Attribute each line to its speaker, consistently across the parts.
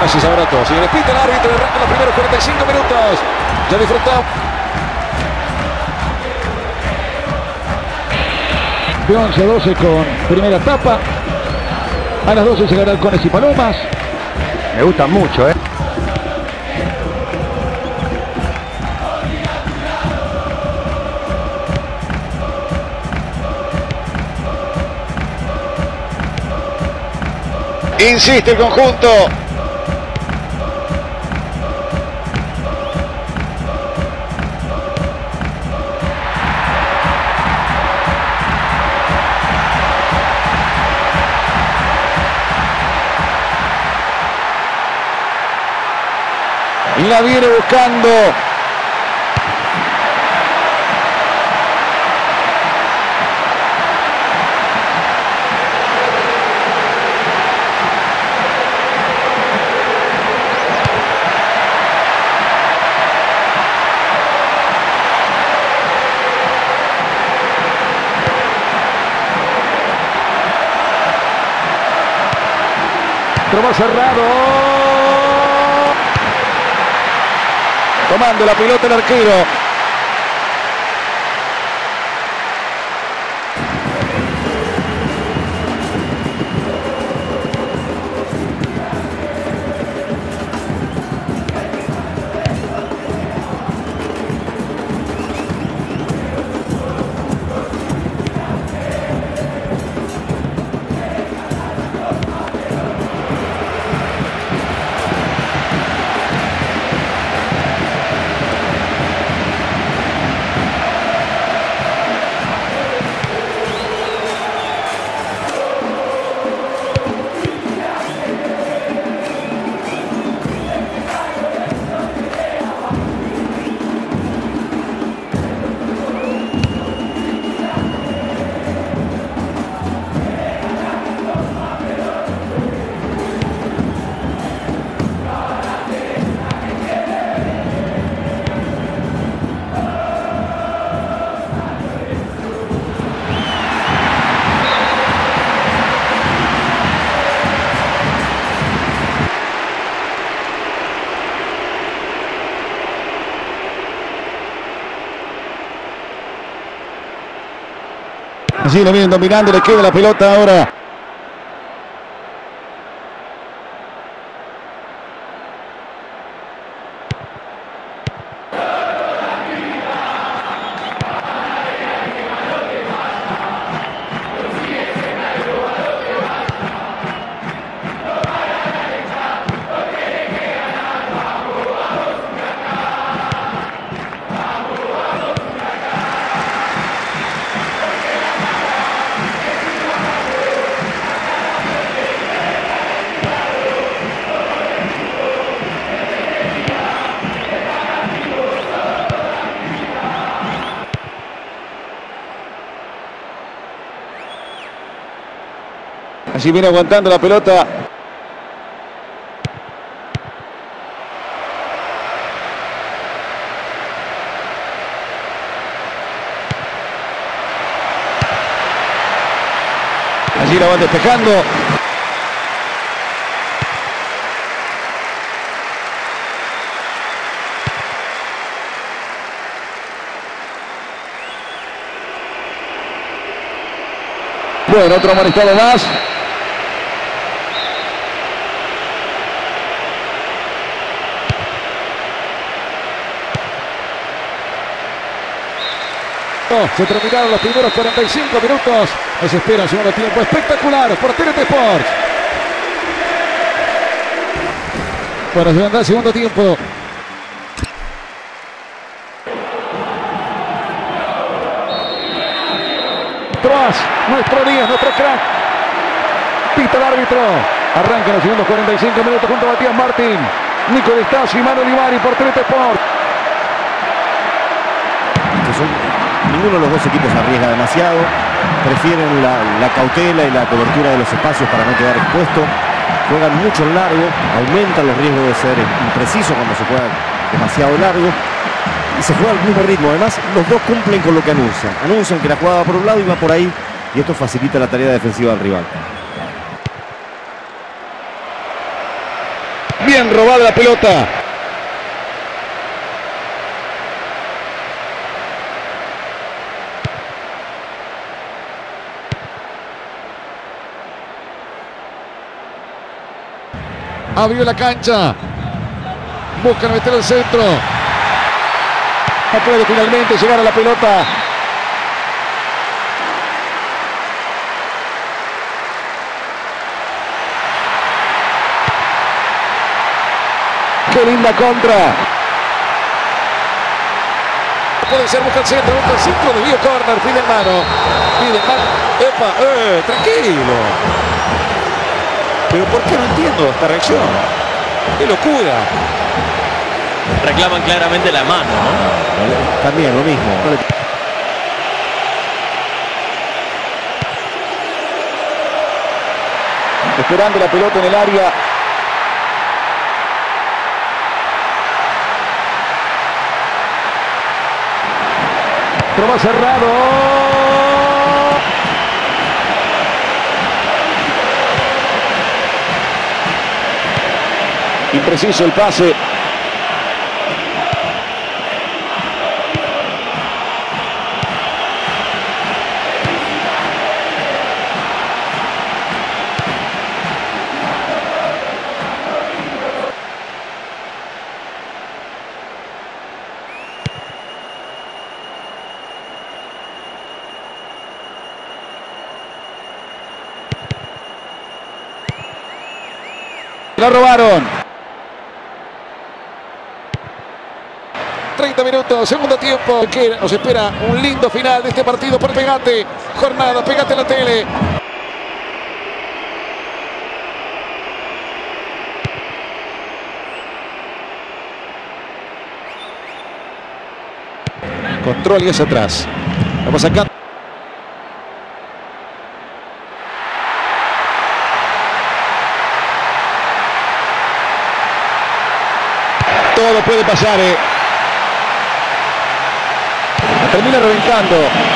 Speaker 1: Así sabrá todo. Si repite el árbitro, arranca los primeros 45 minutos. Ya disfrutamos.
Speaker 2: De 11 a 12 con primera etapa. A las 12 llegará el Cones y Palomas.
Speaker 3: Me gusta mucho,
Speaker 1: Insiste el conjunto. La viene buscando.
Speaker 2: Pero va cerrado.
Speaker 1: Tomando la pelota el arquero.
Speaker 2: Así lo vienen dominando, le queda la pelota ahora. Allí viene aguantando la pelota. Allí la van despejando. Bueno, otro amonestado más. Se terminaron los primeros 45 minutos. Nos espera un segundo tiempo espectacular por TNT Sports. Bueno, se vendrá el segundo tiempo. Troas, nuestro Díaz, nuestro crack. Pita el árbitro. Arranca los segundos 45 minutos junto a Matías Martín, Nico de Stasio y Manu Olivari por TNT Sports.
Speaker 4: Ninguno de los dos equipos arriesga demasiado, prefieren la cautela y la cobertura de los espacios para no quedar expuesto, juegan mucho en largo, aumentan los riesgos de ser impreciso cuando se juega demasiado largo y se juega al mismo ritmo. Además, los dos cumplen con lo que anuncian que la jugada va por un lado y va por ahí, y esto facilita la tarea defensiva del rival.
Speaker 2: Bien robada la pelota. Abrió la cancha. Buscan meter el centro. No puede finalmente llegar a la pelota. ¡Qué linda contra!
Speaker 1: Puede ser, busca el centro, desvío, corner, pide mano. ¡Epa! Tranquilo. Pero ¿por qué no entiendo esta reacción? ¡Qué locura!
Speaker 5: Reclaman claramente la mano, ¿no?
Speaker 4: También lo mismo.
Speaker 2: Esperando la pelota en el área. Pero va cerrado. Impreciso el pase. La robaron.
Speaker 1: 30 minutos, segundo tiempo. Que nos espera un lindo final de este partido por Pegate. Jornada, Pegate en la tele.
Speaker 2: Control y hacia atrás. Vamos acá. Todo puede pasar. La termina reventando.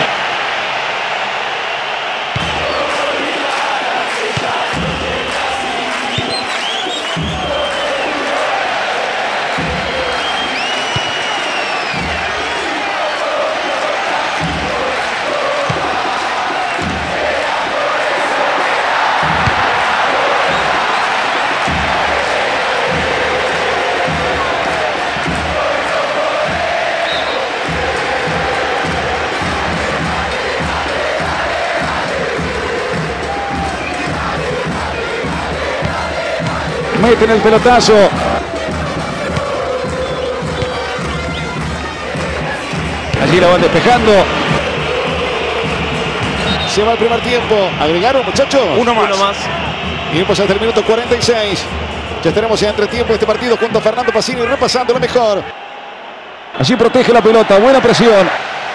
Speaker 2: Meten el pelotazo. Allí la van despejando.
Speaker 1: Se va el primer tiempo. ¿Agregaron, muchachos?
Speaker 5: Uno más.
Speaker 1: Y vamos hasta el minuto 46. Ya estaremos en entretiempo de este partido junto a Fernando Pacini repasando lo mejor.
Speaker 2: Allí protege la pelota. Buena presión.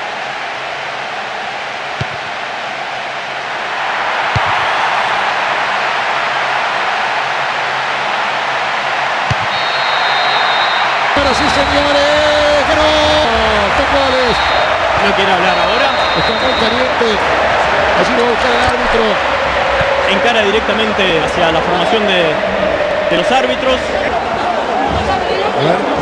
Speaker 1: Sí, señores, ganó. Dos goles.
Speaker 5: ¿No quiere hablar ahora?
Speaker 1: Está muy caliente. Allí lo va a buscar el árbitro.
Speaker 5: Encara directamente hacia la formación de los árbitros.
Speaker 1: A ver.